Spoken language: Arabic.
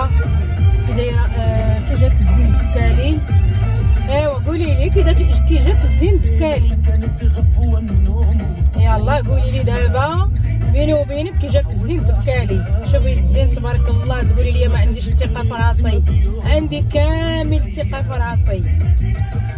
مرحبا، كي دايره؟ كي جاك الزين دكالي؟ ايوا قولي لي كي جاك الزين دكالي؟ يلا قولي لي دابا بيني وبينك كي جاك الزين دكالي. شوفي الزين تبارك الله، تقولي لي ما عنديش الثقه في راسي، عندي كامل الثقه في راسي.